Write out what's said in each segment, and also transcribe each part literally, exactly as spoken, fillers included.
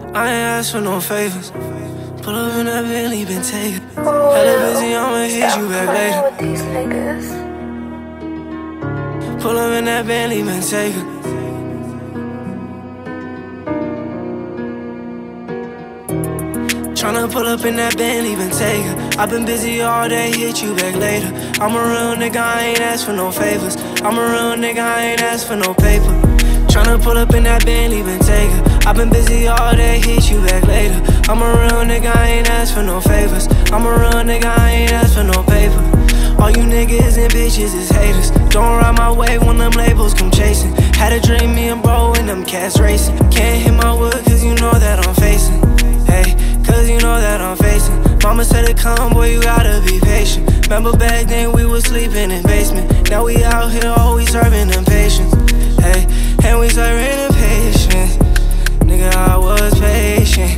I ain't asked for no favors. Pull up in that Bentley, been taken. Hella busy, I'ma hit you back later. Pull up in that Bentley, been taken. Tryna pull up in that Bentley, been taken. I've been busy all day, hit you back later. I'm a real nigga, I ain't asked for no favors. I'm a real nigga, I ain't asked for no paper. Tryna pull up in that Bentley, been taken. I've been busy all day, hit you back later. I'm a real nigga, I ain't asked for no favors. I'm a real nigga, I ain't asked for no paper. All you niggas and bitches is haters. Don't ride my way when them labels come chasing. Had a dream, me and bro, and them cats racing. Can't hit my wood, cause you know that I'm facing. Hey, cause you know that I'm facing. Mama said to come, boy, you gotta be patient. Remember back then we was sleeping in basement. Now we out here always serving them patience. Hey, and we serving them patience. Nigga, I was patient.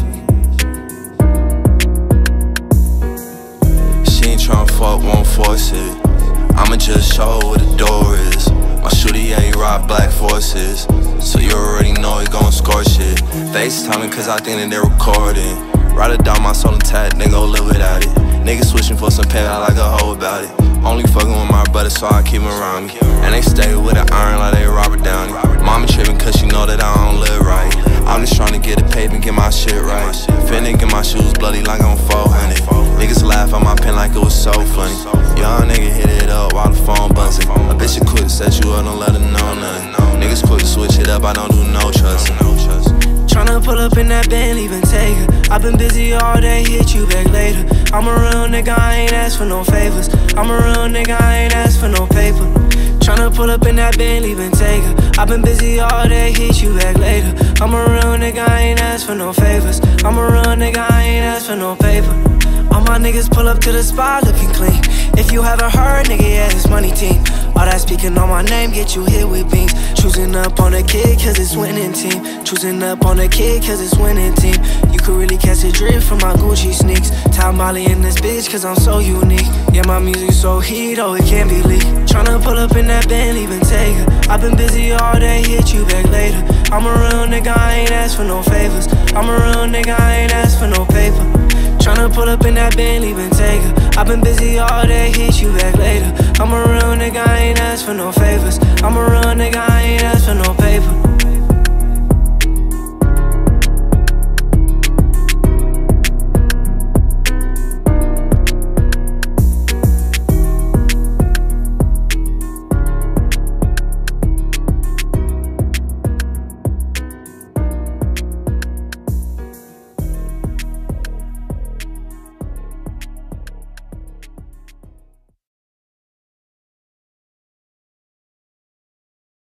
She ain't tryna fuck, won't force it. I'ma just show where the door is. My shooter, yeah, he rock black forces. So you already know he gon' score shit. FaceTiming cause I think that they're recording. Ride it down my soul intact, nigga, go live without it. Niggas switching for some pay, I like a hoe about it. Only fucking with my brother, so I keep him around me. And they stay with an iron like they Robert Downey. Mama tripping cause she know that I don't live right. I'm just trying to get it paid and get my shit right. Finna get my shoes bloody like I'm four hundred. Niggas laugh at my pen like it was so funny. Young nigga hit it up while the phone buzzing. A bitch you quick set you up, don't let her know nothing. Niggas quick to switch it up, I don't do no trust. Tryna pull up in that Bentley, been taken. I've been busy all day, hit you back later. I'm a real nigga, I ain't asked for no favors. I'm a real nigga, I ain't asked for no paper. Tryna pull up in that Bentley, been taken. I've been busy all day, hit you back later. I'm a real nigga, I ain't asked for no favors. I'm a real nigga, I ain't asked for no paper. All my niggas pull up to the spot looking clean. If you haven't heard, nigga, yeah, it's money team. All that speaking on my name get you hit with beans. Choosing up on a kid cause it's winning team. Choosing up on a kid cause it's winning team. You could really catch a drift from my Gucci sneaks. Top Molly in this bitch cause I'm so unique. Yeah, my music so heat, oh, it can't be leaked. Tryna pull up in that Bentley, been taken. I've been busy all day, hit you back later. I'm a real nigga, I ain't asked for no favors. I'm a real nigga, I ain't asked for no paper. Tryna pull up in that Bentley, been taken. I've been busy all day, hit you back later. I'm a real nigga, I ain't asked for no favors. I'm a real nigga, I ain't asked for no